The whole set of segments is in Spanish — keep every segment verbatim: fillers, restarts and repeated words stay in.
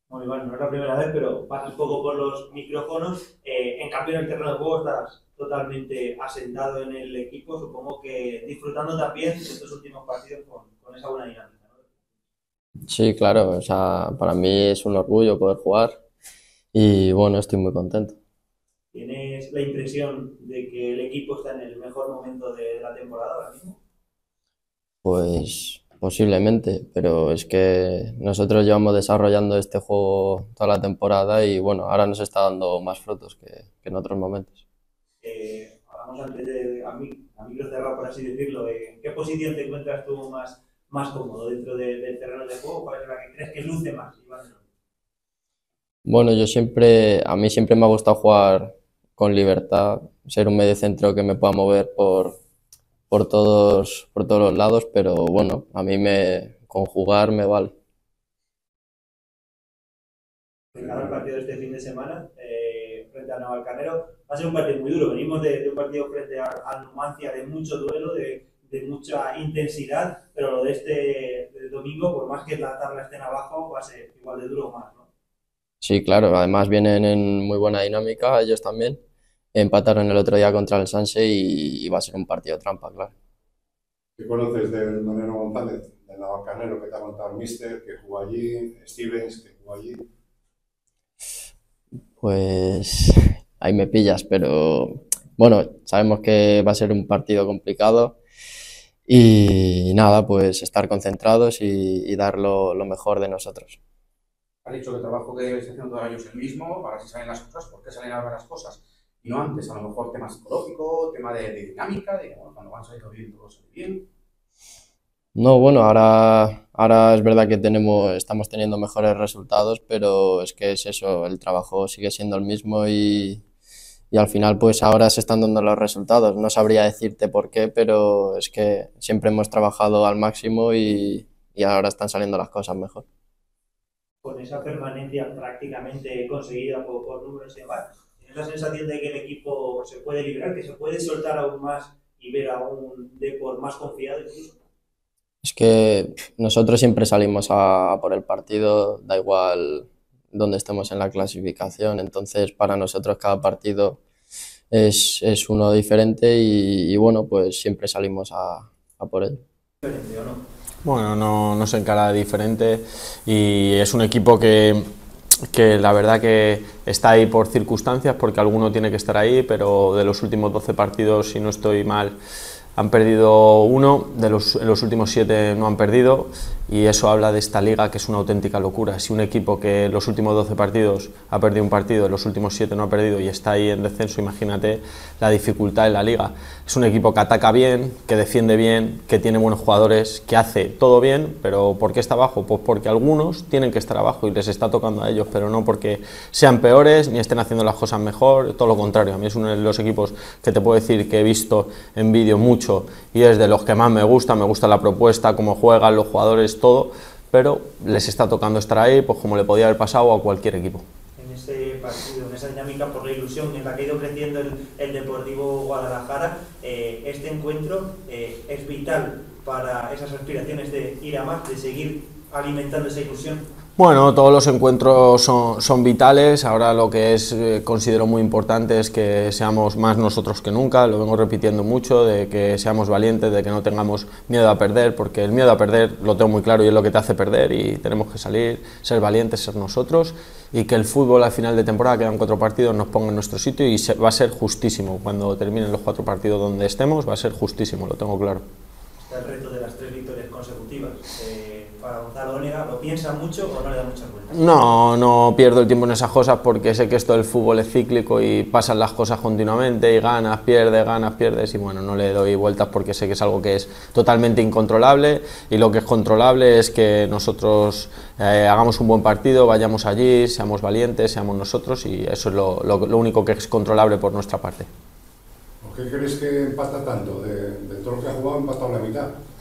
Bueno, igual no es la primera vez, pero pasas poco por los micrófonos. Eh, en cambio, en el terreno de juego estás totalmente asentado en el equipo. Supongo que disfrutando también de estos últimos partidos con, con esa buena dinámica, ¿no? Sí, claro, o sea, para mí es un orgullo poder jugar y bueno, estoy muy contento. ¿Tienes la impresión de que el equipo está en el mejor momento de la temporada ahora mismo? Pues posiblemente, pero es que nosotros llevamos desarrollando este juego toda la temporada y bueno, ahora nos está dando más frutos que, que en otros momentos. Eh, hablamos antes de, a, mí, a micro cerrado, por así decirlo. ¿En qué posición te encuentras tú más, más cómodo dentro de, del terreno de juego? ¿Cuál es la que crees que luce más, Iván? Bueno, yo siempre, a mí siempre me ha gustado jugar con libertad, ser un mediocentro que me pueda mover por, por todos, por todos los lados, pero bueno, a mí me, con jugar me vale. De cara al partido de este fin de semana, eh, frente a Navalcarnero, va a ser un partido muy duro. Venimos de, de un partido frente a, a Numancia de mucho duelo, de, de mucha intensidad, pero lo de este de domingo, por más que la tabla esté en abajo, va a ser igual de duro o más, ¿no? Sí, claro, además vienen en muy buena dinámica, ellos también. Empataron el otro día contra el Sanse y, y va a ser un partido trampa, claro. ¿Qué conoces del Moreno González, del Navalcarnero, que te ha contado el Mister, que jugó allí, Stevens, que jugó allí? Pues ahí me pillas, pero bueno, sabemos que va a ser un partido complicado y nada, pues estar concentrados y, y dar lo, lo mejor de nosotros. Has dicho que el trabajo que debes haciendo todos los años es el mismo, para si salen las cosas, ¿por qué salen ahora las cosas? Y no antes, a lo mejor tema psicológico, tema de, de dinámica, de bueno, cuando van saliendo bien, todo sale bien. No, bueno, ahora, ahora es verdad que tenemos, estamos teniendo mejores resultados, pero es que es eso, el trabajo sigue siendo el mismo y, y al final pues ahora se están dando los resultados. No sabría decirte por qué, pero es que siempre hemos trabajado al máximo y, y ahora están saliendo las cosas mejor. Con esa permanencia prácticamente conseguida por, por números y demás, tienes la sensación de que el equipo se puede liberar, que se puede soltar aún más y ver a un Depor más confiado incluso. Es que nosotros siempre salimos a, a por el partido, da igual donde estemos en la clasificación, entonces para nosotros cada partido es, es uno diferente y, y bueno, pues siempre salimos a, a por ello. ¿Diferente o no? Bueno, no, no se encara diferente y es un equipo que, que la verdad que está ahí por circunstancias, porque alguno tiene que estar ahí, pero de los últimos doce partidos, si no estoy mal, han perdido uno, de los, en los últimos siete no han perdido, y eso habla de esta liga que es una auténtica locura. Si un equipo que en los últimos doce partidos ha perdido un partido, en los últimos siete no ha perdido y está ahí en descenso, imagínate la dificultad en la liga. Es un equipo que ataca bien, que defiende bien, que tiene buenos jugadores, que hace todo bien, pero ¿por qué está abajo? Pues porque algunos tienen que estar abajo y les está tocando a ellos, pero no porque sean peores ni estén haciendo las cosas mejor, todo lo contrario. A mí es uno de los equipos que te puedo decir que he visto en vídeo mucho y es de los que más me gusta, me gusta la propuesta, cómo juegan los jugadores, todo, pero les está tocando estar ahí, pues como le podía haber pasado a cualquier equipo. En ese partido, en esa dinámica por la ilusión en la que ha ido creciendo el, el Deportivo Guadalajara, eh, este encuentro eh, es vital para esas aspiraciones de ir a más, de seguir alimentando esa ilusión. Bueno, todos los encuentros son, son vitales. Ahora lo que es eh, considero muy importante es que seamos más nosotros que nunca, lo vengo repitiendo mucho, de que seamos valientes, de que no tengamos miedo a perder, porque el miedo a perder lo tengo muy claro y es lo que te hace perder, y tenemos que salir, ser valientes, ser nosotros, y que el fútbol al final de temporada, quedan cuatro partidos, nos ponga en nuestro sitio y se, va a ser justísimo. Cuando terminen los cuatro partidos donde estemos va a ser justísimo, lo tengo claro. Está el reto de las tres victorias consecutivas. Eh, para Gonzalo Ónega, ¿lo piensa mucho o no le da muchas vueltas? No, no pierdo el tiempo en esas cosas porque sé que esto del fútbol es cíclico y pasan las cosas continuamente y ganas, pierdes, ganas, pierdes, y bueno, no le doy vueltas porque sé que es algo que es totalmente incontrolable, y lo que es controlable es que nosotros eh, hagamos un buen partido, vayamos allí, seamos valientes, seamos nosotros, y eso es lo, lo, lo único que es controlable por nuestra parte. ¿Por qué crees que empata tanto? De, de todo lo que ha jugado, ha empatado la mitad.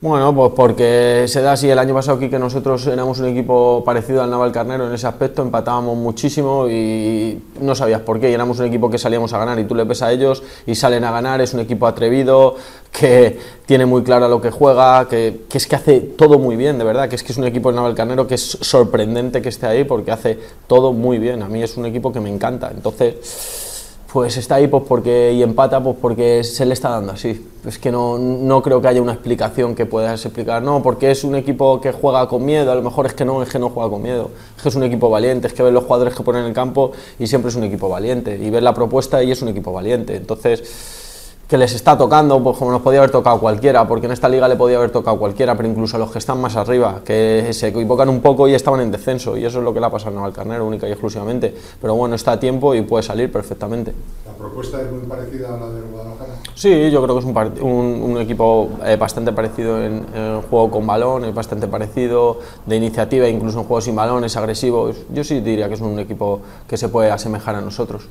Bueno, pues porque se da así. El año pasado aquí que nosotros éramos un equipo parecido al Navalcarnero en ese aspecto, empatábamos muchísimo y no sabías por qué, y éramos un equipo que salíamos a ganar y tú le ves a ellos y salen a ganar. Es un equipo atrevido, que tiene muy claro lo que juega, que, que es que hace todo muy bien, de verdad, que es que es un equipo del Navalcarnero que es sorprendente que esté ahí porque hace todo muy bien. A mí es un equipo que me encanta, entonces pues está ahí pues porque, y empata pues porque se le está dando así. Es que no, no creo que haya una explicación que puedas explicar, no, porque es un equipo que juega con miedo, a lo mejor es que no, es que no juega con miedo, es que es un equipo valiente, es que ves los jugadores que ponen en el campo y siempre es un equipo valiente, y ves la propuesta y es un equipo valiente, entonces que les está tocando, pues como nos podía haber tocado cualquiera, porque en esta liga le podía haber tocado cualquiera, pero incluso a los que están más arriba, que se equivocan un poco y estaban en descenso, y eso es lo que le ha pasado a Navalcarnero, única y exclusivamente, pero bueno, está a tiempo y puede salir perfectamente. ¿La propuesta es muy parecida a la de Guadalajara? Sí, yo creo que es un, un, un equipo eh, bastante parecido en, en juego con balón, es bastante parecido de iniciativa, incluso en juego sin balón, es agresivo. Yo sí diría que es un equipo que se puede asemejar a nosotros.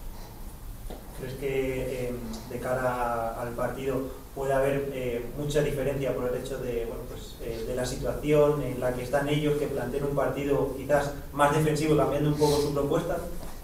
¿Crees que eh, de cara al partido puede haber eh, mucha diferencia por el hecho de, bueno, pues, eh, de la situación en la que están ellos, que planteen un partido quizás más defensivo, cambiando un poco su propuesta?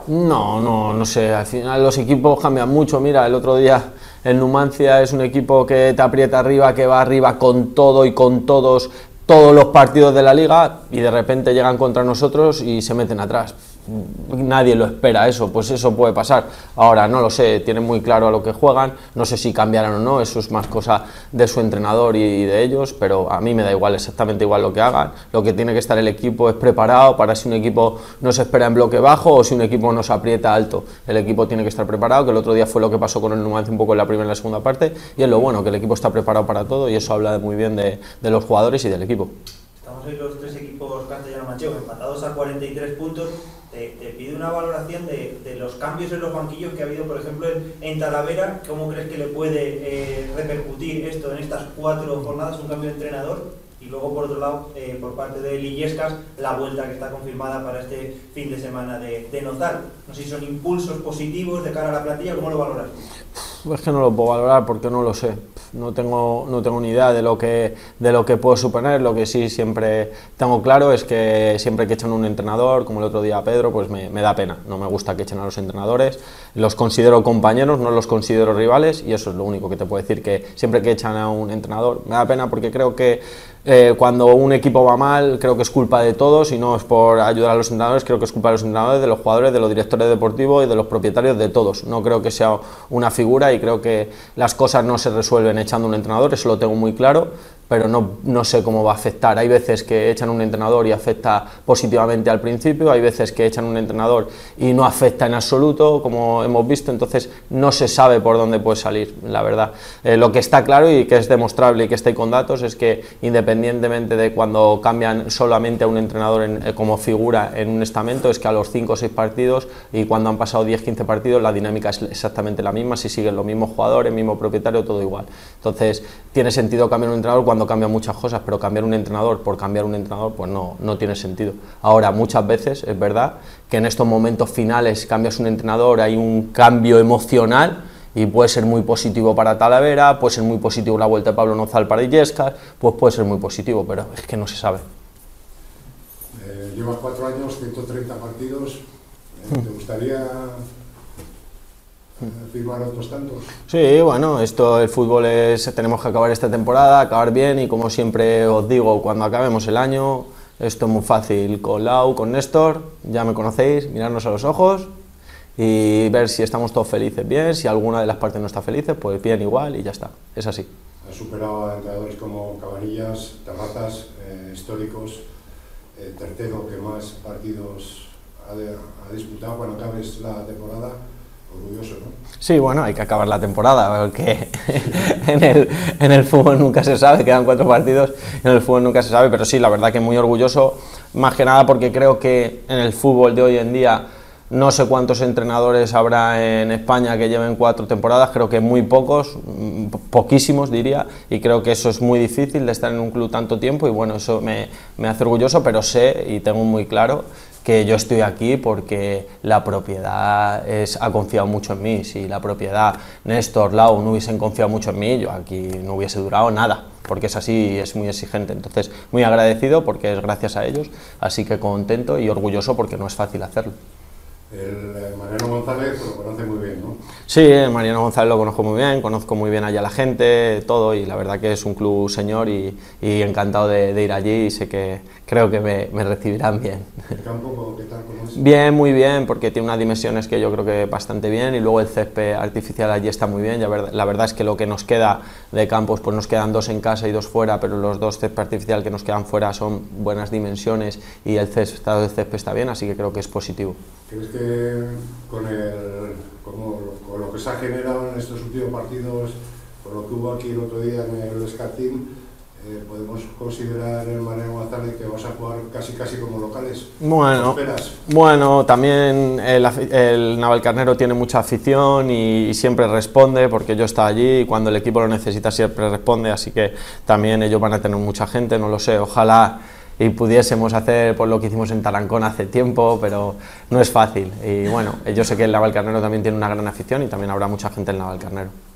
No, no, no sé, al final los equipos cambian mucho. Mira, el otro día el Numancia es un equipo que te aprieta arriba, que va arriba con todo y con todos, todos los partidos de la liga, y de repente llegan contra nosotros y se meten atrás. Nadie lo espera eso, pues eso puede pasar. Ahora no lo sé, tienen muy claro a lo que juegan, no sé si cambiarán o no, eso es más cosa de su entrenador y de ellos, pero a mí me da igual, exactamente igual lo que hagan. Lo que tiene que estar el equipo es preparado para si un equipo no se espera en bloque bajo o si un equipo nos aprieta alto. El equipo tiene que estar preparado, que el otro día fue lo que pasó con el Numancia un poco en la primera y la segunda parte, y es lo bueno, que el equipo está preparado para todo, y eso habla muy bien de, de los jugadores y del equipo. Estamos hoy los tres equipos castellano-manchegos empatados a cuarenta y tres puntos. Te, te pide una valoración de, de los cambios en los banquillos que ha habido, por ejemplo, en, en Talavera. ¿Cómo crees que le puede eh, repercutir esto en estas cuatro jornadas, un cambio de entrenador? Y luego, por otro lado, eh, por parte de Illescas, la vuelta que está confirmada para este fin de semana de, de Nozal. No sé si son impulsos positivos de cara a la plantilla, ¿cómo lo valoras? Es que no lo puedo valorar porque no lo sé. No tengo, no tengo ni idea de lo que de lo que puedo suponer. Lo que sí siempre tengo claro es que siempre que echan un entrenador, como el otro día a Pedro, pues me, me da pena. No me gusta que echen a los entrenadores. Los considero compañeros, no los considero rivales, y eso es lo único que te puedo decir, que siempre que echan a un entrenador me da pena, porque creo que eh, cuando un equipo va mal, creo que es culpa de todos, y no es por ayudar a los entrenadores, creo que es culpa de los entrenadores, de los jugadores, de los directores deportivos y de los propietarios, de todos. No creo que sea una figura, y creo que las cosas no se resuelven echando un entrenador, eso lo tengo muy claro, pero no, no sé cómo va a afectar. Hay veces que echan un entrenador y afecta positivamente al principio, hay veces que echan un entrenador y no afecta en absoluto, como hemos visto, entonces no se sabe por dónde puede salir, la verdad. Eh, lo que está claro y que es demostrable y que está ahí con datos es que independientemente de cuando cambian solamente a un entrenador en, eh, como figura en un estamento, es que a los cinco o seis partidos, y cuando han pasado diez quince partidos, la dinámica es exactamente la misma, si siguen los mismos jugadores, el mismo propietario, todo igual. Entonces tiene sentido cambiar un entrenador cuando cambian muchas cosas, pero cambiar un entrenador por cambiar un entrenador, pues no, no tiene sentido. Ahora, muchas veces es verdad que en estos momentos finales cambias un entrenador, hay un cambio emocional y puede ser muy positivo para Talavera, puede ser muy positivo la vuelta de Pablo Nozal para Illescas, pues puede ser muy positivo, pero es que no se sabe. Eh, llevas cuatro años, ciento treinta partidos, eh, ¿te gustaría firmar otros tantos? Sí, bueno, esto, el fútbol es, tenemos que acabar esta temporada, acabar bien, y como siempre os digo, cuando acabemos el año, esto es muy fácil, con Lau, con Néstor, ya me conocéis, mirarnos a los ojos y ver si estamos todos felices bien, si alguna de las partes no está feliz, pues bien igual, y ya está, es así. Has superado a entrenadores como Cabanillas, Terrazas, eh, históricos, eh, tercero que más partidos ha, de, ha disputado. Cuando acabes la temporada, orgulloso, ¿no? Sí, bueno, hay que acabar la temporada, porque en el, en el fútbol nunca se sabe, quedan cuatro partidos, en el fútbol nunca se sabe, pero sí, la verdad que muy orgulloso, más que nada porque creo que en el fútbol de hoy en día no sé cuántos entrenadores habrá en España que lleven cuatro temporadas, creo que muy pocos, poquísimos diría, y creo que eso es muy difícil de estar en un club tanto tiempo, y bueno, eso me, me hace orgulloso, pero sé y tengo muy claro que yo estoy aquí porque la propiedad es, ha confiado mucho en mí. Si la propiedad, Néstor, Lau, no hubiesen confiado mucho en mí, yo aquí no hubiese durado nada. porque es así y es muy exigente. Entonces, muy agradecido porque es gracias a ellos, así que contento y orgulloso porque no es fácil hacerlo. El eh, Mariano González lo conoce muy bien, ¿no? Sí, el Mariano González lo conozco muy bien, conozco muy bien allá a la gente, todo, y la verdad que es un club señor y, y encantado de, de ir allí y sé que creo que me, me recibirán bien. ¿El campo qué tal? ¿Cómo es? Bien, muy bien, porque tiene unas dimensiones que yo creo que bastante bien y luego el césped artificial allí está muy bien. La verdad es que lo que nos queda de campos, pues nos quedan dos en casa y dos fuera, pero los dos césped artificial que nos quedan fuera son buenas dimensiones y el estado del césped está bien, así que creo que es positivo. ¿Crees que con, el, como, con lo que se ha generado en estos últimos partidos, con lo que hubo aquí el otro día en el Escartín, eh, podemos considerar el Mariano González que vas a jugar casi casi como locales? Bueno, ¿Qué esperas? bueno, también el, el Navalcarnero tiene mucha afición y, y siempre responde, porque yo estaba allí y cuando el equipo lo necesita siempre responde, así que también ellos van a tener mucha gente, no lo sé, ojalá y pudiésemos hacer pues, lo que hicimos en Tarancón hace tiempo, pero no es fácil. Y bueno, yo sé que el Navalcarnero también tiene una gran afición y también habrá mucha gente en el Navalcarnero.